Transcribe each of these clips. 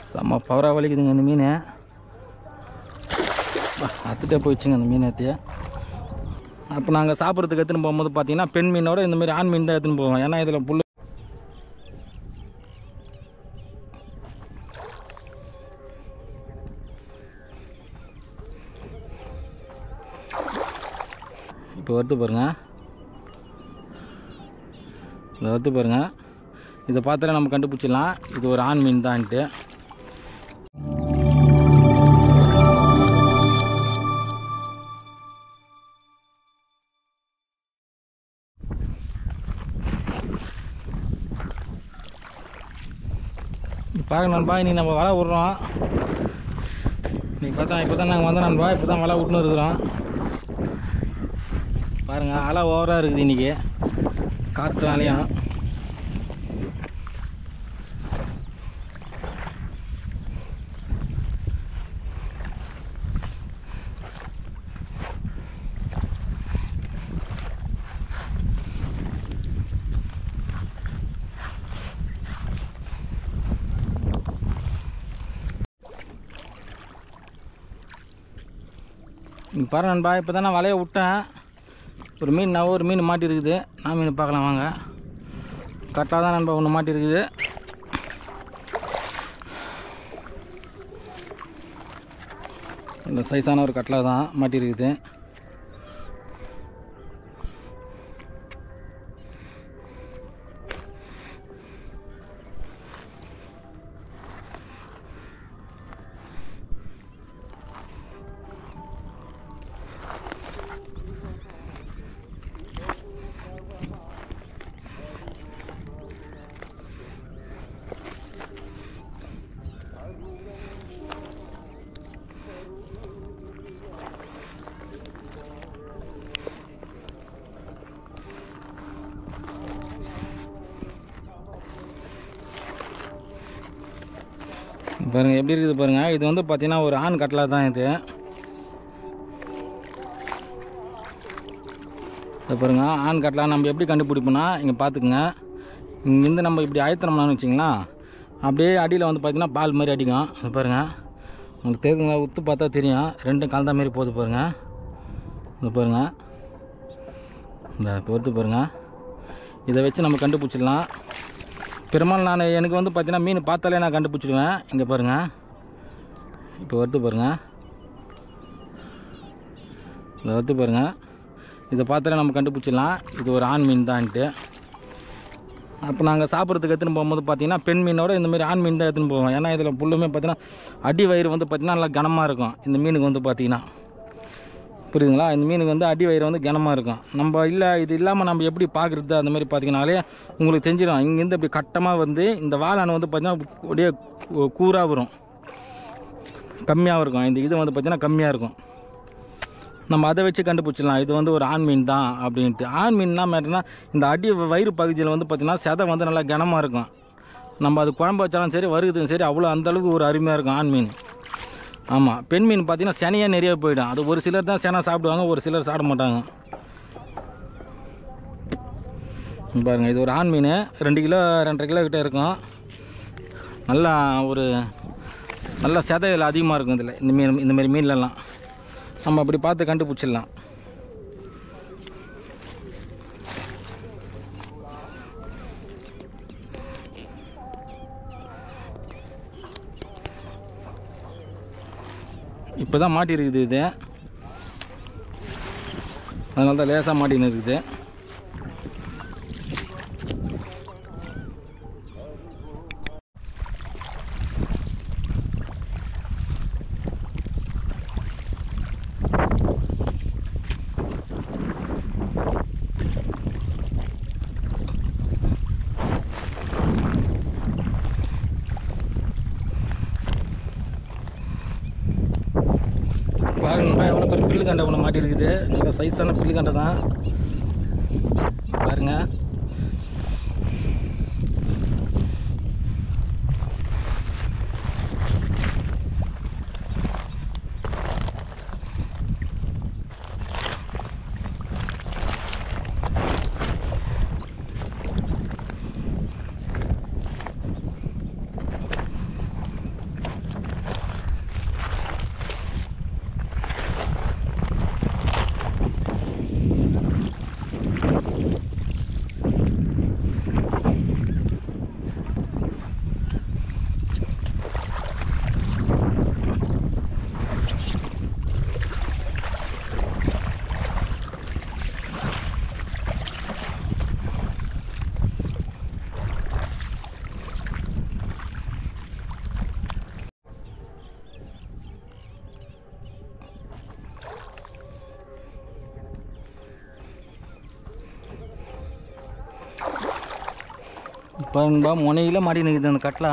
செம்ம பவராக வலிக்குதுங்க இந்த மீன். அத்துட்டே போயிடுச்சுங்க அந்த மீன் ஏற்றிய. அப்போ நாங்கள் சாப்பிட்றதுக்கு எடுத்துன்னு போகும்போது பார்த்தீங்கன்னா பெண் மீனோட இந்தமாரி ஆண் மீன் தான் எடுத்துன்னு போவோம். ஏன்னா இதில் புல் இப்போ வருது பாருங்கள், இதை வருது பாருங்கள். இதை பார்த்தாலே நம்ம கண்டுபிடிச்சிடலாம் இது ஒரு ஆண் மீன் தான்ட்டு. பாருங்க நண்பா, இன்றைக்கி நம்ம வலை விட்றோம். இன்றைக்கி பார்த்தா இப்போ தான் நாங்கள் வந்தோம் நண்பா, இப்போ தான் வலை விட்டுன்னு இருக்கிறோம். பாருங்கள் அலை ஓவராக இருக்குது இன்றைக்கி காற்றுனாலையும். பாருங்க நண்பா, இப்போ தான் நான் வலையை விட்டேன். ஒரு மீன் மாட்டி இருக்குது. நான் மீன் பார்க்கலாம் வாங்க. கரெக்டாக தான் நண்பா ஒன்று மாட்டி இருக்குது. இந்த சைஸான ஒரு கட்லா தான் மாட்டி இருக்குது. பாருங்கள் எப்படி இருக்குது பாருங்கள். இது வந்து பார்த்தீங்கன்னா ஒரு ஆண் கட்லா தான் இது. இதை பாருங்கள், ஆண் கட்லா நம்ம எப்படி கண்டுபிடிப்போம்னா இங்கே பார்த்துக்குங்க. இங்கேருந்து நம்ம இப்படி ஆயத்தனம்னு வச்சிங்களா, அப்படியே அடியில் வந்து பார்த்தீங்கன்னா பால் மாதிரி அடிக்கும். இது பாருங்கள், உங்களுக்கு தெரியுதுங்களா, உத்து பார்த்தா தெரியும். ரெண்டும் கலந்த மாதிரி போகுது பாருங்கள். இது பாருங்கள், இந்த பொறுத்து பாருங்கள். இதை வச்சு நம்ம கண்டுபிடிச்சிடலாம். பெரும்பாலும் எனக்கு வந்து பார்த்தீங்கன்னா மீன் பார்த்தாலே நான் கண்டுபிடிச்சிடுவேன். இங்கே பாருங்கள், இப்போ வருது பாருங்கள், இதை வருது பாருங்கள். இதை பார்த்தாலே நம்ம கண்டுபிடிச்சிடலாம் இது ஒரு ஆண் மீன் தான்ட்டு. அப்போ நாங்கள் சாப்பிட்றதுக்கு எடுத்துன்னு போகும்போது பார்த்தீங்கன்னா பெண் மீனோட இந்தமாரி ஆண் மீன் தான் எடுத்துன்னு போவோம். ஏன்னா இதில் புல்லுமே பார்த்தீங்கன்னா அடி வயிறு வந்து பார்த்திங்கன்னா நல்லா கனமாக இருக்கும். இந்த மீனுக்கு வந்து பார்த்திங்கன்னா புரியுதுங்களா, இந்த மீனுக்கு வந்து அடி வயிறு வந்து கனமாக இருக்கும். நம்ம இல்லை இது இல்லாமல் நம்ம எப்படி பார்க்குறது அந்த மாதிரி பார்த்திங்கனாலே உங்களுக்கு தெரிஞ்சிடும். இங்கேருந்து அப்படி கட்டமாக வந்து இந்த வாளான வந்து பார்த்திங்கன்னா அப்படியே கூராக வரும், கம்மியாக இருக்கும். இந்த இது வந்து பார்த்திங்கன்னா கம்மியாக இருக்கும். நம்ம அதை வச்சு கண்டுபிடிச்சிடலாம் இது வந்து ஒரு ஆண் மீன் தான் அப்படின்ட்டு. ஆண் மீன்னா மேட்டர்னா இந்த அடி வயிறு பகுதியில் வந்து பார்த்திங்கன்னா செதை வந்து நல்லா கனமாக இருக்கும். நம்ம அது குழம்பு வச்சாலும் சரி வறுக்குதும் சரி அவ்வளோ அந்தளவுக்கு ஒரு அருமையாக இருக்கும் ஆண் மீன். ஆமாம், பெண் மீன் பார்த்திங்கன்னா செனையாக நிறைய போயிடும். அது ஒரு சிலர் தான் செனை சாப்பிடுவாங்க, ஒரு சிலர் சாப்பிட மாட்டாங்க. பாருங்கள், இது ஒரு ஆண் மீன் 2 கிலோ 2.5 கிலோ கிட்டே இருக்கும். நல்லா ஒரு நல்ல செதையில் அதிகமாக இருக்கும் இதில். இந்தமாரி மீன்லலாம் நம்ம அப்படி பார்த்து கண்டுபிடிச்சிடலாம். இப்போ தான் மாட்டி இருக்குது இது, அதனால தான் லேசாக மாட்டின்னு இருக்குது. பாருங்க எவ்வளோ பேர் பில்லு கண்டை ஒன்று மாட்டி இருக்குது. நல்ல சைஸான பில்லு கண்டை தான் பாருங்க. இப்போ முனையில் மாடி நிற்குது அந்த கட்டலா.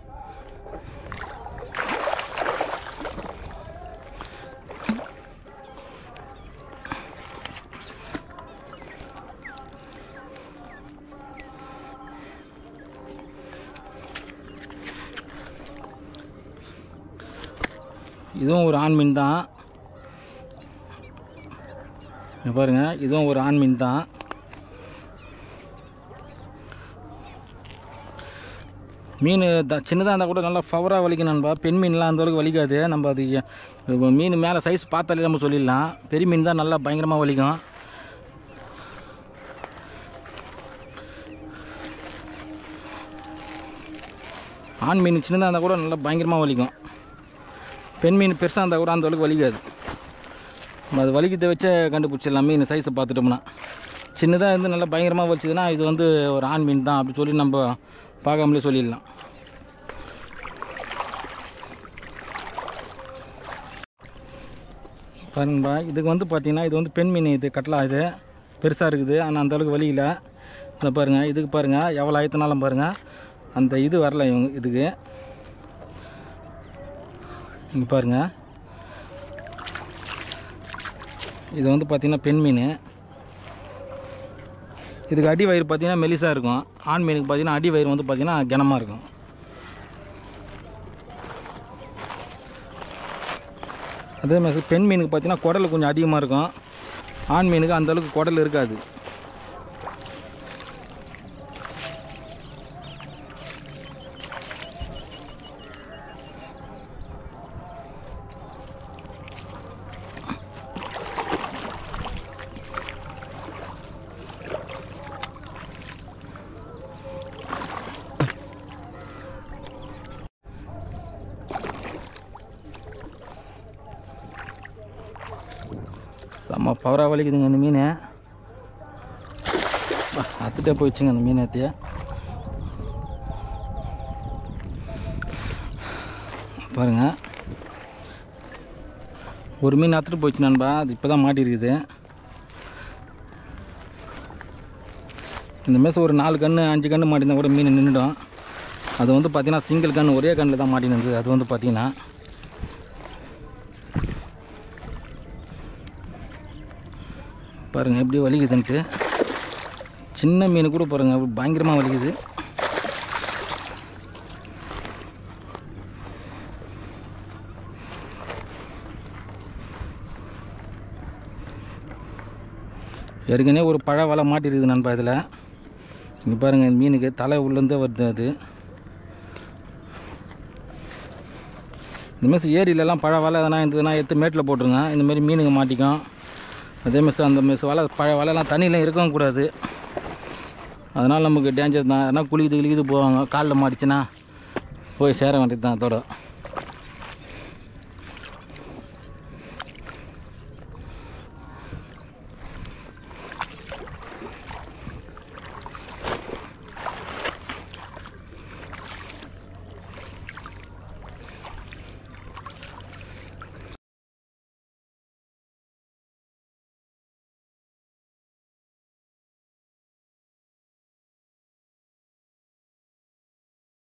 இதுவும் ஒரு ஆண் மீன் தான். பாருங்க, இதுவும் ஒரு ஆண் மீன் தான். மீன் சின்னதாக இருந்தால் கூட நல்லா பவராக வலிக்கும் நண்பா. பெண் மீன்லாம் அந்த அளவுக்கு வலிக்காது. நம்ம அது மீன் மேலே சைஸ் பார்த்தாலே நம்ம சொல்லிடலாம். பெரிய மீன் தான் நல்லா பயங்கரமாக வலிக்கும். ஆண் மீன் சின்னதாக இருந்தால் கூட நல்லா பயங்கரமாக வலிக்கும். பெண் மீன் பெருசாக இருந்தால் கூட அந்த அளவுக்கு வலிக்காது. அது வலிக்கிறத வச்சே கண்டுபிடிச்சிடலாம் மீன் சைஸை பார்த்துட்டோம்னா. சின்னதாக இருந்து நல்லா பயங்கரமாக வலிச்சதுன்னா இது வந்து ஒரு ஆண் மீன் தான் அப்படி சொல்லி நம்ம பார்க்காமலே சொல்லிடலாம். பாருங்கப்பா, இதுக்கு வந்து பார்த்தீங்கன்னா இது வந்து பெண் மீன். இது கட்டலாம், இது பெருசாக இருக்குது ஆனால் அந்தளவுக்கு வலியில். இதை பாருங்கள், இதுக்கு பாருங்கள் எவ்வளோ ஆயத்தினாலும் பாருங்கள் அந்த இது வரல இவங்க இதுக்கு. இங்கே பாருங்கள், இது வந்து பார்த்திங்கன்னா பெண் மீன். இதுக்கு அடி வயிறு பார்த்திங்கன்னா மெலிசாக இருக்கும். ஆண் மீனுக்கு பார்த்திங்கன்னா அடி வயிறு வந்து பார்த்திங்கன்னா கனமாக இருக்கும். அதே மாதிரி பெண் மீனுக்கு பார்த்திங்கன்னா குடல் கொஞ்சம் அதிகமாக இருக்கும். ஆண் மீனுக்கு அந்தளவுக்கு குடல் இருக்காது. செம்ம பவராக வலிக்குதுங்க அந்த மீன். அத்துட்டே போயிடுச்சுங்க அந்த மீன். ஏற்றிய பாருங்க, ஒரு மீன் அத்துட்டு போயிடுச்சு நண்பா. அது இப்போ தான் மாட்டிருக்குது. இந்த மேசம் ஒரு 4 கன்று 5 கன்று மாட்டிருந்தால் கூட மீன் நின்றுடும். அது வந்து பார்த்திங்கன்னா சிங்கிள் கன்று, ஒரே கண்ணில் தான் மாட்டின்னு இருந்தது. அது வந்து பார்த்திங்கன்னா பாருங்கள் எப்படி வலிக்குதுன்ட்டு. சின்ன மீன் கூட பாருங்கள் பயங்கரமாக வலிக்குது. ஏற்கனவே ஒரு பழ வலை மாட்டிருக்குது நண்பா இதில். இங்கே பாருங்கள், இந்த மீனுக்கு தலை உள்ளேருந்தே வருது. அது இந்தமாரி ஏரியிலலாம் பழ வலை எதனா இருந்ததுன்னா எடுத்து மேட்டில் போட்டுருங்க. இந்தமாரி மீனுங்க மாட்டிக்கும். அதேமாரி அந்த மாரி வலை பழ வலைலாம் தண்ணியில் இருக்கவும் கூடாது. அதனால் நமக்கு டேஞ்சர் தான். ஏன்னா குளிக்குது போவாங்க, காலில் மாட்டிச்சுன்னா போய் சேர வேண்டியது தான் அதோட.